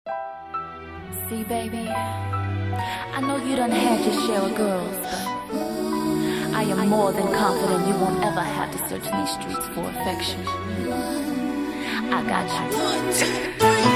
See, baby, I know you done had your share of girls, but I am more than confident you won't ever have to search these streets for affection. I got you. 1, 2, 3.